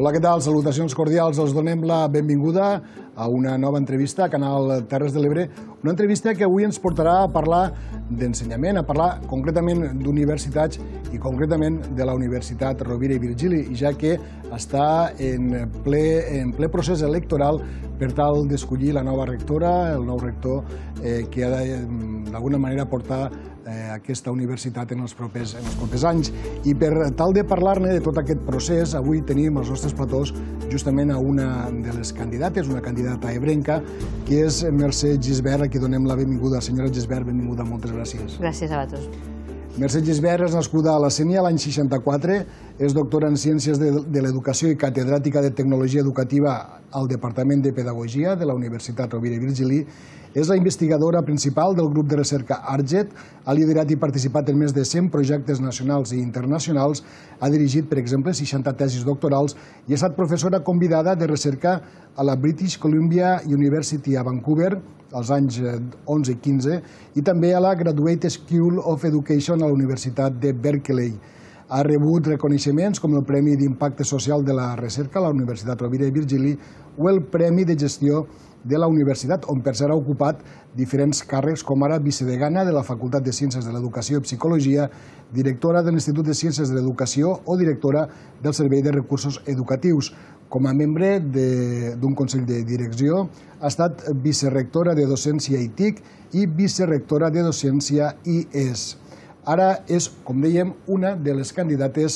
Hola, què tal? Salutacions cordials. Els donem la benvinguda a una nova entrevista a Canal Terres de l'Ebre. Una entrevista que avui ens portarà a parlar d'ensenyament, a parlar concretament d'universitats i concretament de la Universitat Rovira i Virgili, ja que està en ple procés electoral per tal d'escollir la nova rectora, el nou rector que ha d'alguna manera portar aquesta universitat en els propers anys. I per tal de parlar-ne de tot aquest procés, avui tenim als nostres platós justament a una de les candidates, una candidata ebrenca, que és Mercè Gisbert, a qui donem la benvinguda. Senyora Gisbert, benvinguda, moltes gràcies. Gràcies a vosaltres. Mercè Gisbert és nascuda a la Sénia l'any 64, és doctora en Ciències de l'Educació i catedràtica de Tecnologia Educativa al Departament de Pedagogia de la Universitat Rovira i Virgili. És la investigadora principal del grup de recerca ARGET, ha liderat i participat en més de 100 projectes nacionals i internacionals, ha dirigit, per exemple, 60 tesis doctorals i ha estat professora convidada de recerca a la British Columbia University a Vancouver als anys 11 i 15 i també a la Graduate School of Education a la Universitat de Berkeley. Ha rebut reconeixements com el Premi d'Impacte Social de la Recerca a la Universitat Rovira i Virgili o el Premi de Gestió de la Universitat, on per cert ha ocupat diferents càrrecs, com ara vicedegana de la Facultat de Ciències de l'Educació i Psicologia, directora de l'Institut de Ciències de l'Educació o directora del Servei de Recursos Educatius. Com a membre d'un Consell de Direcció, ha estat vicerectora de Docència i TIC i vicerectora de Docència i ES. Ara és, com dèiem, una de les candidates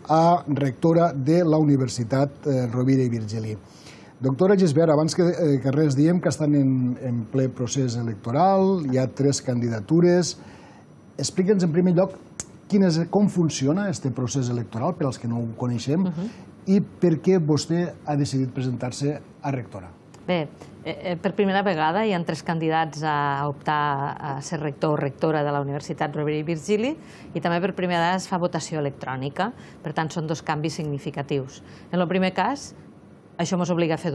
a rectora de la Universitat Rovira i Virgili. Doctora Gisbert, abans que res diem que estan en ple procés electoral, hi ha 3 candidatures. Explica'ns en primer lloc com funciona aquest procés electoral, per als que no ho coneixem, i per què vostè ha decidit presentar-se a rectora. Bé, per primera vegada hi ha 3 candidats a optar a ser rector o rectora de la Universitat Rovira i Virgili i també per primera vegada es fa votació electrònica, per tant són 2 canvis significatius. En el primer cas, això ens obliga a fer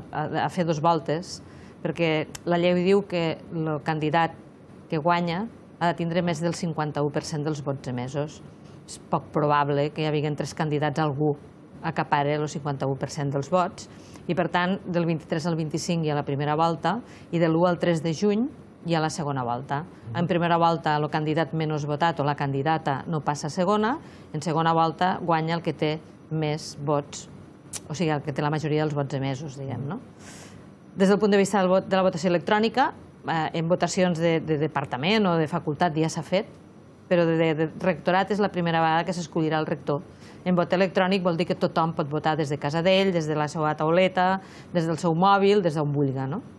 2 voltes, perquè la llei diu que el candidat que guanya ha de tindre més del 51% dels vots emesos. És poc probable que hi hagi 3 candidats algú acapare el 51% dels vots i, per tant, del 23 al 25 hi ha la primera volta i de l'1 al 3 de juny hi ha la segona volta. En primera volta el candidat menys votat o la candidata no passa a segona, en segona volta guanya el que té més vots, o sigui, el que té la majoria dels vots emesos, diguem, no? Des del punt de vista de la votació electrònica, en votacions de departament o de facultat ja s'ha fet, però de rectorat és la primera vegada que s'escollirà el rector. En vot electrònic vol dir que tothom pot votar des de casa d'ell, des de la seva tauleta, des del seu mòbil, des d'on vulgui.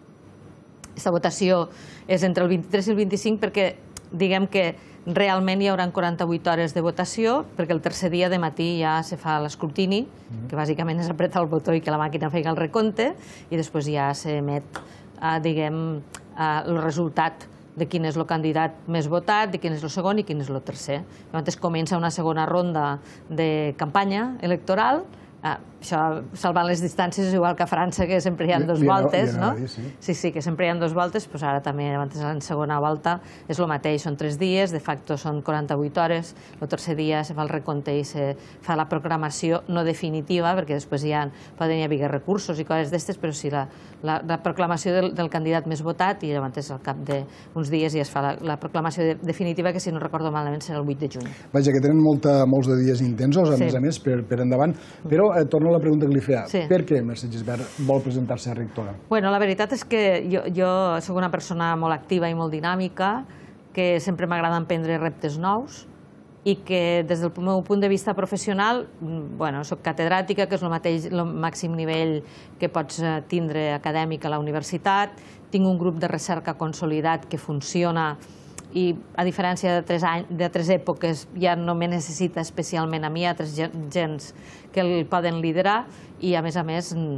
Aquesta votació és entre el 23 i el 25 perquè diguem que realment hi haurà 48 hores de votació, perquè el tercer dia de matí ja se fa l'escrutini, que bàsicament és apretar el botó i que la màquina faci el recompte, i després ja s'emet, diguem, el resultat de quin és el candidat més votat, de quin és el segon i quin és el tercer. Llavors comença una segona ronda de campanya electoral. Això, salvant les distàncies, és igual que a França, que sempre hi ha 2 voltes, no? Sí, que sempre hi ha 2 voltes, doncs ara també en segona volta és el mateix, són 3 dies, de facto són 48 hores, el tercer dia se fa el recompte i se fa la proclamació no definitiva, perquè després poden haver recursos i coses d'estes, però sí, la proclamació del candidat més votat i llavors al cap d'uns dies ja es fa la proclamació definitiva, que si no recordo malament serà el 8 de juny. Vaja, que tenen molts de dies intensos, a més, per endavant, però torno a la pregunta que li feia. Per què Mercè Gisbert vol presentar-se a rectora? Bueno, la veritat és que jo soc una persona molt activa i molt dinàmica, que sempre m'agrada emprendre reptes nous i que des del meu punt de vista professional, soc catedràtica, que és el màxim nivell que pots tindre acadèmic a la universitat, tinc un grup de recerca consolidat que funciona i, a diferència d'altres èpoques, ja no me necessita especialment a mi, altres gens que el poden liderar i, a més,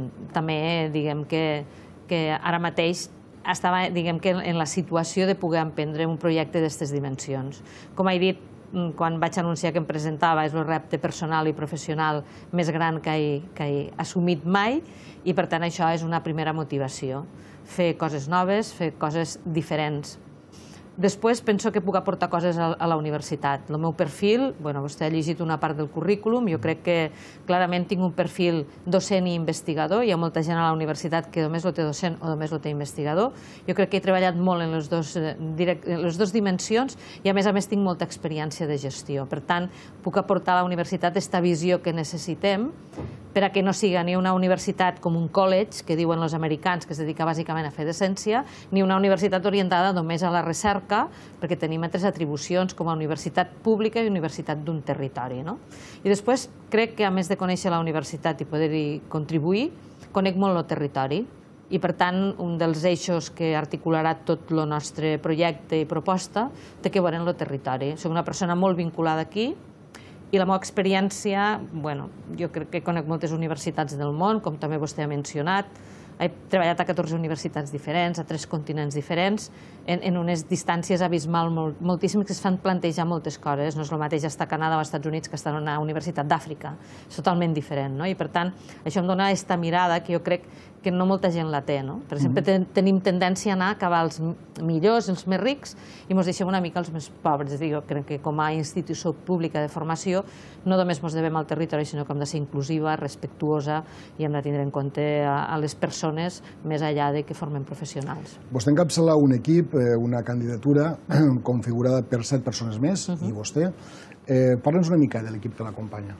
també diguem que ara mateix estava en la situació de poder emprendre un projecte d'aquestes dimensions. Com he dit, quan vaig anunciar que em presentava, és el repte personal i professional més gran que he assumit mai i, per tant, això és una primera motivació. Fer coses noves, fer coses diferents. Després penso que puc aportar coses a la universitat. El meu perfil, vostè ha llegit una part del currículum, jo crec que clarament tinc un perfil docent i investigador. Hi ha molta gent a la universitat que només el té docent o només el té investigador. Jo crec que he treballat molt en les dues dimensions i a més tinc molta experiència de gestió. Per tant, puc aportar a la universitat aquesta visió que necessitem per a que no siga ni una universitat com un college, que diuen els americans, que es dedica bàsicament a fer docència, ni una universitat orientada només a la recerca, perquè tenim altres atribucions com a universitat pública i universitat d'un territori. I després crec que, a més de conèixer la universitat i poder-hi contribuir, conec molt el territori. I, per tant, un dels eixos que articularà tot el nostre projecte i proposta té que veure en el territori. Soc una persona molt vinculada aquí, i la meva experiència, jo crec que conec moltes universitats del món, com també vostè ha mencionat. He treballat a 14 universitats diferents, a 3 continents diferents, en unes distàncies abismals moltíssimes que es fan plantejar moltes coses. No és el mateix estar a Canadà o als Estats Units que estar en una universitat d'Àfrica. És totalment diferent. I, per tant, això em dona aquesta mirada que jo crec que no molta gent la té. Per exemple, tenim tendència a anar cap als millors, els més rics, i ens deixem una mica els més pobres. És a dir, jo crec que com a institució pública de formació no només ens devem al territori, sinó que hem de ser inclusiva, respectuosa i hem de tindre en compte a les persones més enllà de que formen professionals. Vostè encapçala un equip, una candidatura configurada per 7 persones més, i vostè. Parla'ns una mica de l'equip que l'acompanya.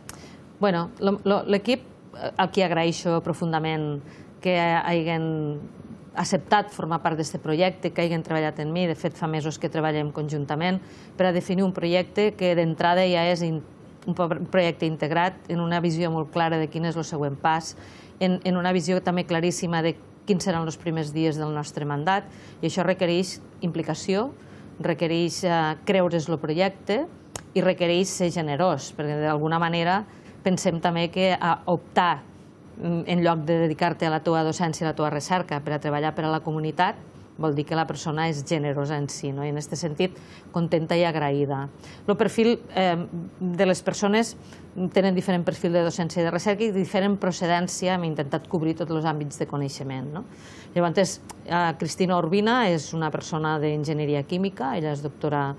L'equip, al qui agraeixo profundament que hagin acceptat formar part d'aquest projecte, que hagin treballat en mi. De fet, fa mesos que treballem conjuntament per a definir un projecte que d'entrada ja és un projecte integrat en una visió molt clara de quin és el següent pas, en una visió també claríssima de quins seran els primers dies del nostre mandat, i això requereix implicació, requereix creure's el projecte i requereix ser generós, perquè d'alguna manera pensem també que optar en lloc de dedicar-te a la teva docència i a la teva recerca per a treballar per a la comunitat vol dir que la persona és generosa en si, i en aquest sentit contenta i agraïda. El perfil de les persones tenen diferent perfil de docència i de recerca i diferent procedència. Hem intentat cobrir tots els àmbits de coneixement. Llavors, Cristina Urbina és una persona d'enginyeria química, ella és doctora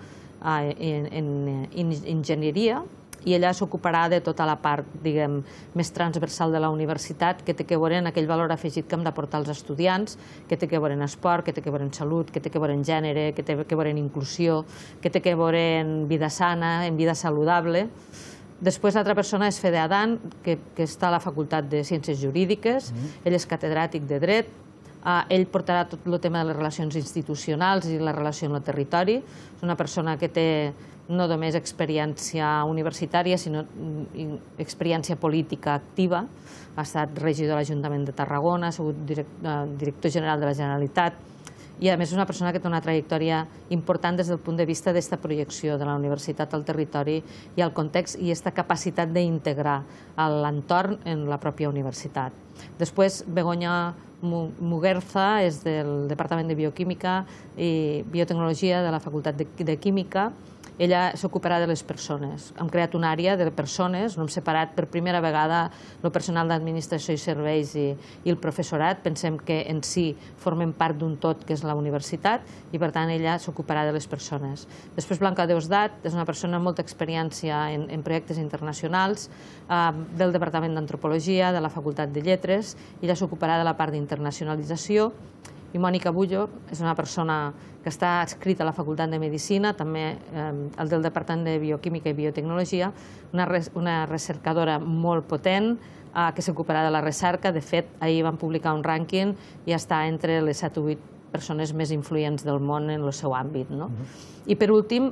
en enginyeria, i ella s'ocuparà de tota la part, diguem, més transversal de la universitat, que té que veure en aquell valor afegit que hem d'aportar als estudiants, que té que veure en esport, que té que veure en salut, que té que veure en gènere, que té que veure en inclusió, que té que veure en vida sana, en vida saludable. Després, l'altra persona és Fede Adan, que està a la Facultat de Ciències Jurídiques, ell és catedràtic de Dret, ell portarà tot el tema de les relacions institucionals i la relació amb el territori. És una persona que té no només experiència universitària, sinó experiència política activa. Ha estat regidor de l'Ajuntament de Tarragona, ha sigut director general de la Generalitat, i a més és una persona que té una trajectòria important des del punt de vista d'aquesta projecció de la universitat al territori i al context i aquesta capacitat d'integrar l'entorn en la pròpia universitat. Després, Begoña Muguerza és del Departament de Bioquímica i Biotecnologia de la Facultat de Química. Ella s'ocuparà de les persones. Hem creat una àrea de persones, no hem separat per primera vegada el personal d'administració i serveis i el professorat. Pensem que en si formen part d'un tot que és la universitat i, per tant, ella s'ocuparà de les persones. Després, Blanca Deusdat és una persona amb molta experiència en projectes internacionals del Departament d'Antropologia, de la Facultat de Lletres, i ella s'ocuparà de la part d'internacionalització. I Mònica Bullo és una persona que està adscrita a la Facultat de Medicina, també el del Departament de Bioquímica i Biotecnologia, una recercadora molt potent que s'ocuparà de la recerca. De fet, ahir van publicar un rànquing i està entre les 7 o 8 persones més influents del món en el seu àmbit. I per últim,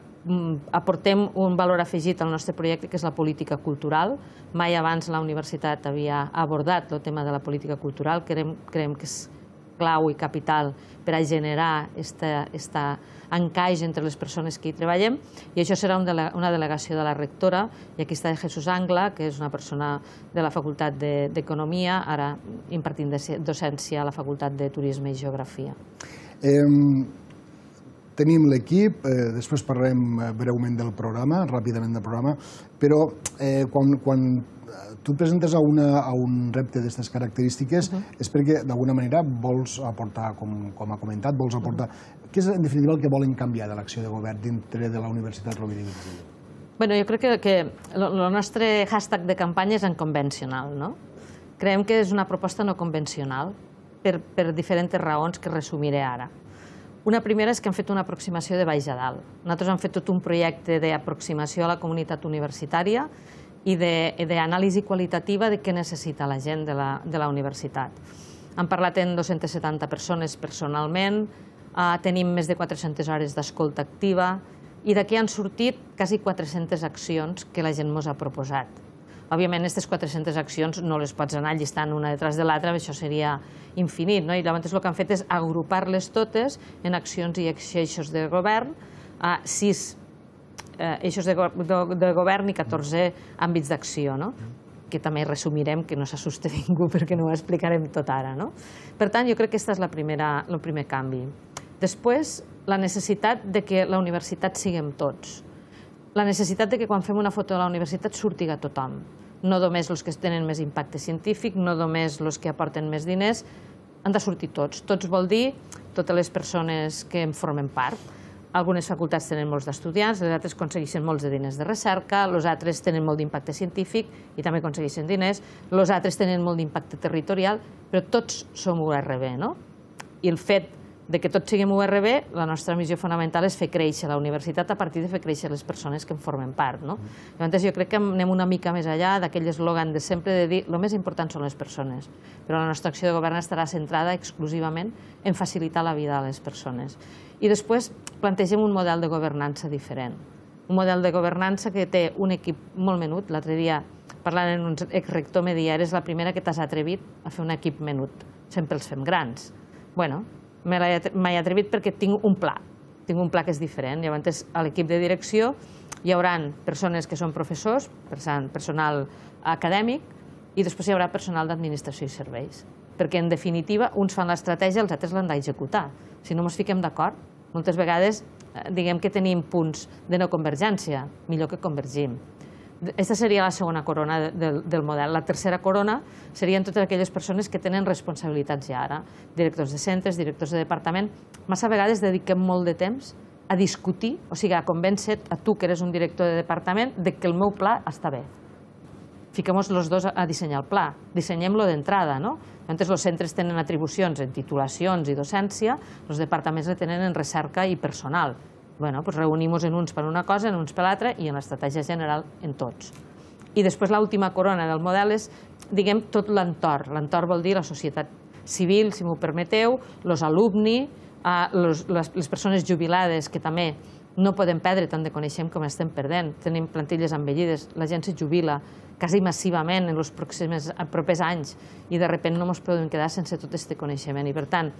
aportem un valor afegit al nostre projecte, que és la política cultural. Mai abans la universitat havia abordat el tema de la política cultural. Creiem que és clau i capital per a generar aquest encaix entre les persones que hi treballem, i això serà una delegació de la rectora, i aquí està Jesús Angla, que és una persona de la Facultat d'Economia, ara impartint docència a la Facultat de Turisme i Geografia. Tenim l'equip, després parlarem breument del programa, ràpidament del programa, però quan tu et presentes a un repte d'aquestes característiques és perquè, d'alguna manera, vols aportar, com ha comentat, vols aportar... Què és, en definitiva, el que volen canviar de l'acció de govern dintre de la Universitat Rovira i Virgili? Bueno, jo crec que el nostre hashtag de campanya és unconventional, no? Creiem que és una proposta no convencional per diferents raons que resumiré ara. Una primera és que han fet una aproximació de baix a dalt. Nosaltres hem fet tot un projecte d'aproximació a la comunitat universitària i d'anàlisi qualitativa de què necessita la gent de la universitat. Han parlat amb 270 persones personalment, tenim més de 400 hores d'escolta activa i d'aquí han sortit quasi 400 accions que la gent ens ha proposat. Òbviament, aquestes 400 accions no les pots anar llistant una detrás de l'altra, això seria infinit, no? I llavors el que han fet és agrupar-les totes en accions i eixos de govern, 6 eixos de govern i 14 àmbits d'acció, no? Que també resumirem, que no s'assuste ningú perquè no ho explicarem tot ara, no? Per tant, jo crec que aquest és el primer canvi. Després, la necessitat de que la universitat siguem tots. La necessitat de que quan fem una foto de la universitat surti a tothom. No només els que tenen més impacte científic, no només els que aporten més diners, han de sortir tots. Tots vol dir totes les persones que en formen part. Algunes facultats tenen molts d'estudiants, les altres aconsegueixen molts de diners de recerca, els altres tenen molt d'impacte científic i també aconsegueixen diners, els altres tenen molt d'impacte territorial, però tots som URB, no? I el fet de que tots siguem URB, la nostra missió fonamental és fer créixer la universitat a partir de fer créixer les persones que en formen part, no? Llavors jo crec que anem una mica més enllà d'aquell eslògan de sempre de dir el més important són les persones, però la nostra acció de govern estarà centrada exclusivament en facilitar la vida a les persones. I després plantegem un model de governança diferent, un model de governança que té un equip molt menut. L'altre dia, parlant amb un exrector, me deia, eres la primera que t'has atrevit a fer un equip menut, sempre els fem grans. Bueno, m'he atrevit perquè tinc un pla que és diferent. Llavors, a l'equip de direcció hi haurà persones que són professors, personal acadèmic, i després hi haurà personal d'administració i serveis. Perquè, en definitiva, uns fan l'estratègia, els altres l'han d'executar. Si no ens fiquem d'acord, moltes vegades diguem que tenim punts de no convergència, millor que convergim. Aquesta seria la segona corona del model. La tercera corona serien totes aquelles persones que tenen responsabilitats ja ara. Directors de centres, directors de departament. Massa vegades dediquem molt de temps a discutir, o sigui, a convèncer a tu, que eres un director de departament, de que el meu pla està bé. Fiquem-nos els dos a dissenyar el pla. Dissenyem-lo d'entrada, no? Llavors, els centres tenen atribucions en titulacions i docència, els departaments le tenen en recerca i personal. Bueno, doncs reunim-nos en uns per una cosa, en uns per l'altra i en l'estratègia general en tots. I després l'última corona del model és, diguem, tot l'entorn. L'entorn vol dir la societat civil, si m'ho permeteu, els alumni, les persones jubilades, que també no podem perdre tant de coneixement com estem perdent. Tenim plantilles envellides, la gent se jubila quasi massivament en els propers anys i de sobte no ens podem quedar sense tot aquest coneixement. I per tant,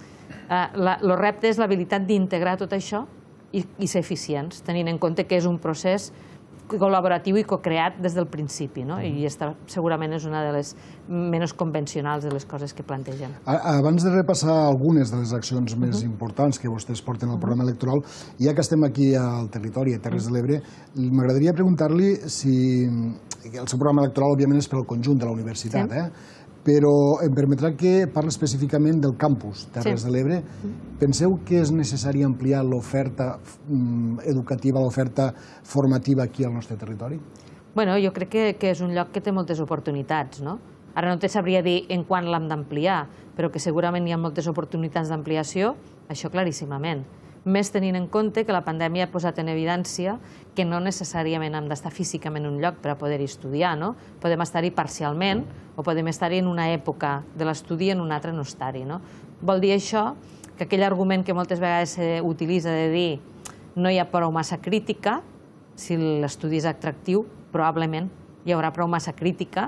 el repte és l'habilitat d'integrar tot això i ser eficients, tenint en compte que és un procés col·laboratiu i co-creat des del principi, no? I aquesta segurament és una de les menys convencionals de les coses que plantegem. Abans de repassar algunes de les accions més importants que vostès porten al programa electoral, ja que estem aquí al territori, a Terres de l'Ebre, m'agradaria preguntar-li si el seu programa electoral, òbviament, és per al conjunt de la universitat, però em permetrà que parli específicament del campus Terres de l'Ebre. Penseu que és necessari ampliar l'oferta educativa, l'oferta formativa aquí al nostre territori? Bé, jo crec que és un lloc que té moltes oportunitats, no? Ara no te sabria dir en quan l'hem d'ampliar, però que segurament hi ha moltes oportunitats d'ampliació, això claríssimament. Més tenint en compte que la pandèmia ha posat en evidència que no necessàriament hem d'estar físicament en un lloc per a poder-hi estudiar, no? Podem estar-hi parcialment o podem estar-hi en una època de l'estudi i en una altra no estar-hi, no? Vol dir això que aquell argument que moltes vegades s'utilitza de dir no hi ha prou massa crítica, si l'estudi és atractiu, probablement hi haurà prou massa crítica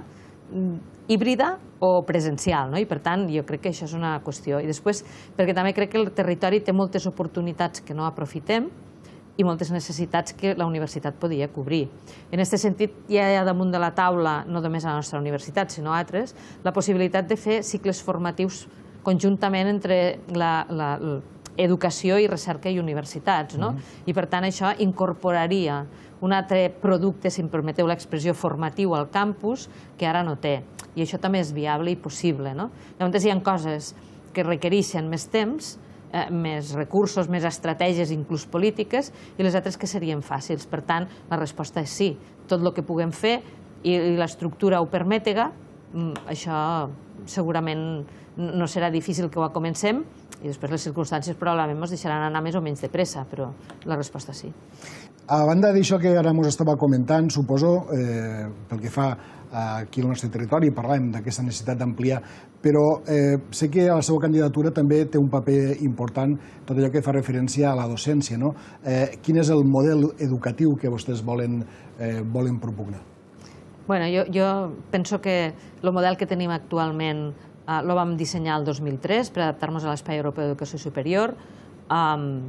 híbrida o presencial, no? I per tant jo crec que això és una qüestió. I després, perquè també crec que el territori té moltes oportunitats que no aprofitem i moltes necessitats que la universitat podria cobrir. En aquest sentit, hi ha damunt de la taula, no només a la nostra universitat, sinó a altres, la possibilitat de fer cicles formatius conjuntament entre educació i recerca i universitats. I per tant això incorporaria un altre producte, si em permeteu l'expressió, formatiu al campus que ara no té. I això també és viable i possible. Llavors hi ha coses que requereixen més temps, més recursos, més estratègies, inclús polítiques, i les altres que serien fàcils. Per tant, la resposta és sí. Tot el que puguem fer i l'estructura ho permètega, això segurament no serà difícil que ho comencem i després les circumstàncies probablement ens deixaran anar més o menys de pressa, però la resposta sí. A banda d'això que ara ens estava comentant, suposo, pel que fa aquí al nostre territori, parlem d'aquesta necessitat d'ampliar, però sé que la seva candidatura també té un paper important tot allò que fa referència a la docència. Quin és el model educatiu que vostès volen propugnar? Jo penso que el model que tenim actualment el vam dissenyar el 2003 per adaptar-nos a l'Espai Europeu d'Educació Superior. Han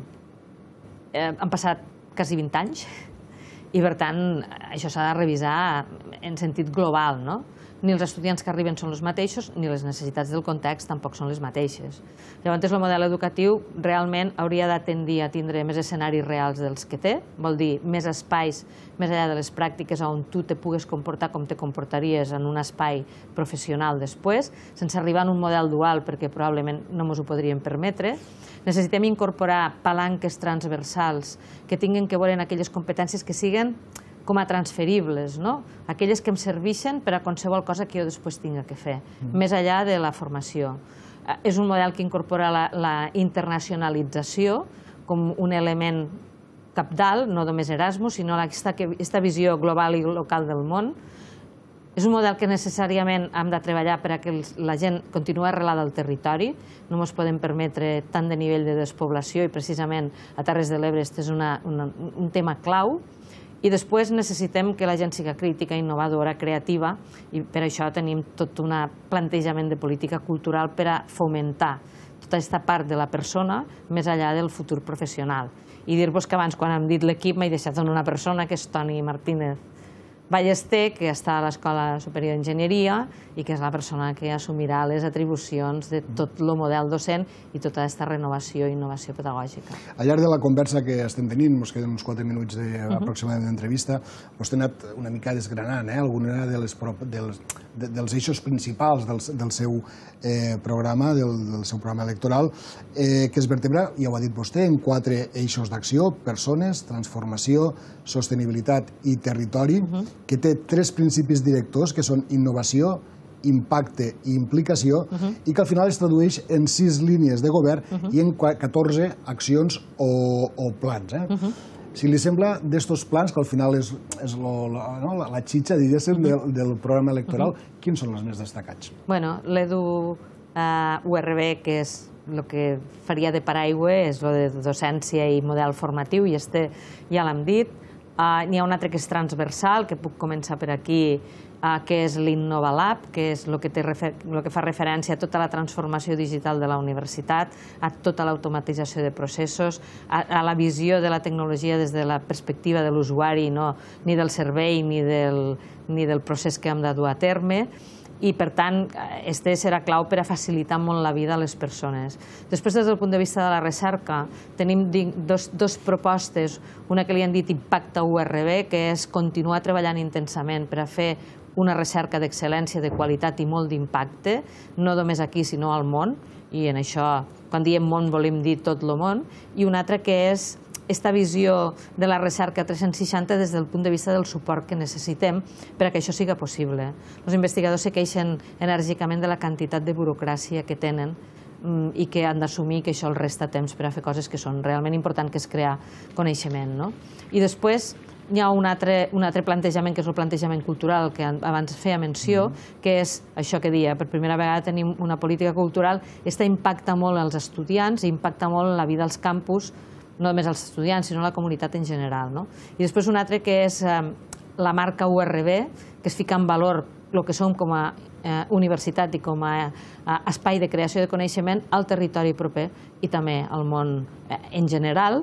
passat quasi 20 anys i, per tant, això s'ha de revisar en sentit global. Ni els estudiants que arriben són els mateixos, ni les necessitats del context tampoc són les mateixes. Llavors, el model educatiu realment hauria de tendir a tindre més escenaris reals dels que té, vol dir més espais més enllà de les pràctiques on tu te pugues comportar com te comportaries en un espai professional després, sense arribar a un model dual, perquè probablement no ens ho podríem permetre. Necessitem incorporar palanques transversals que tinguin que veure en aquelles competències que siguen com a transferibles, aquelles que em serveixen per a qualsevol cosa que jo després tinga que fer, més enllà de la formació. És un model que incorpora la internacionalització com un element cabdal, no només Erasmus, sinó aquesta visió global i local del món. És un model que necessàriament hem de treballar perquè la gent continuï arrelada al territori. No ens podem permetre tant de nivell de despoblació i precisament a Terres de l'Ebre aquest és un tema clau. I després necessitem que la gent siga crítica, innovadora, creativa, i per això tenim tot un plantejament de política cultural per a fomentar tota aquesta part de la persona més enllà del futur professional. I dir-vos que abans, quan hem dit l'equip, m'he deixat en una persona, que és Toni Martínez Ballester, que està a l'Escola Superior d'Enginyeria i que és la persona que assumirà les atribucions de tot el model docent i tota aquesta renovació i innovació pedagògica. Al llarg de la conversa que estem tenint, ens queden uns 4 minuts aproximadament d'entrevista, vostè ha anat una mica desgranant alguna dels eixos principals del seu programa, del seu programa electoral, que es vertebra, ja ho ha dit vostè, en 4 eixos d'acció: persones, transformació, sostenibilitat i territori, que té 3 principis directors, que són innovació, impacte i implicació, i que al final es tradueix en 6 línies de govern i en 14 accions o plans. Si li sembla, d'estos plans, que al final és la xitxa, diguéssim, del programa electoral, quins són els més destacats? L'EDU-URB, que és el que faria de paraigua, és el de docència i model formatiu, i ja l'hem dit. N'hi ha un altre que és transversal, que puc començar per aquí, que és l'Innovalab, que és el que fa referència a tota la transformació digital de la universitat, a tota l'automatització de processos, a la visió de la tecnologia des de la perspectiva de l'usuari, ni del servei ni del procés que hem de dur a terme. I, per tant, este serà clau per a facilitar molt la vida a les persones. Després, des del punt de vista de la recerca, tenim dos propostes, una que li han dit Impacta URB, que és continuar treballant intensament per a fer una recerca d'excel·lència, de qualitat i molt d'impacte, no només aquí, sinó al món, i en això, quan diem món, volem dir tot el món, i una altra que és aquesta visió de la recerca 360 des del punt de vista del suport que necessitem per a que això siga possible. Els investigadors se queixen enèrgicament de la quantitat de burocràcia que tenen i que han d'assumir que això els resta temps per a fer coses que són realment importants, que és crear coneixement. I després hi ha un altre plantejament, que és el plantejament cultural, que abans feia menció, que és això que deia, per primera vegada tenim una política cultural, aquesta impacta molt als estudiants i impacta molt en la vida als campus, no només als estudiants, sinó a la comunitat en general. I després un altre que és la marca URB, que es fica en valor el que som com a universitat i com a espai de creació de coneixement al territori proper i també al món en general.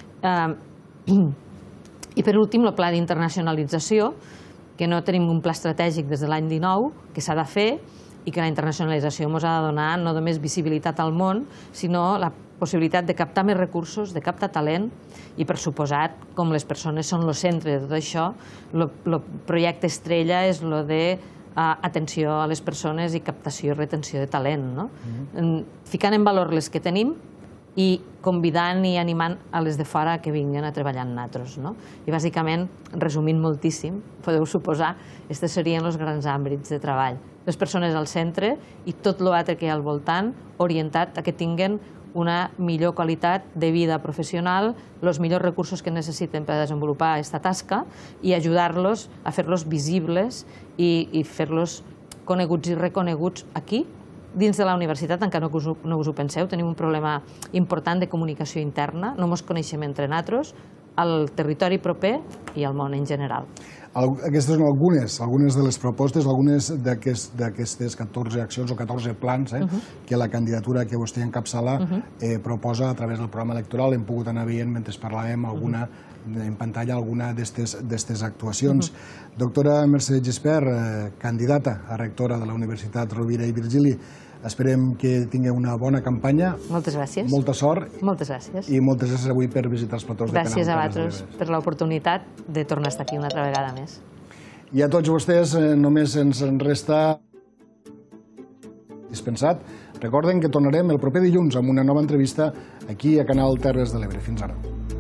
I per últim, el pla d'internacionalització, que no tenim un pla estratègic des de l'any 19, que s'ha de fer, i que la internacionalització ens ha de donar no només visibilitat al món, sinó la possibilitat de captar més recursos, de captar talent, i per suposat, com les persones són el centre de tot això, el projecte estrella és el de atenció a les persones i captació i retenció de talent. Ficant en valor les que tenim i convidant i animant a les de fora que vinguin a treballar amb nosaltres. I bàsicament, resumint moltíssim, podeu suposar, aquests serien els grans àmbits de treball. Les persones al centre i tot l'altre que hi ha al voltant orientat a que tinguin una millor qualitat de vida professional, els millors recursos que necessiten per desenvolupar aquesta tasca i ajudar-los a fer-los visibles i fer-los coneguts i reconeguts aquí, dins de la universitat, encara no us ho penseu, tenim un problema important de comunicació interna, no ens coneixem entre nosaltres, al territori proper i al món en general. Aquestes són algunes de les propostes, algunes d'aquestes 14 accions o 14 plans que la candidatura que vostè encapçala proposa a través del programa electoral. Hem pogut anar veient, mentre parlàvem, en pantalla alguna d'aquestes actuacions. Doctora Mercè Gispert, candidata a rectora de la Universitat Rovira i Virgili, esperem que tingui una bona campanya. Moltes gràcies. Molta sort. Moltes gràcies. I moltes gràcies avui per visitar els platós de Canal Gràcies a vosaltres per l'oportunitat de tornar a estar aquí una altra vegada més. I a tots vostès només ens resta dispensat. Recorden que tornarem el proper dilluns amb una nova entrevista aquí a Canal Terres de l'Ebre. Fins ara.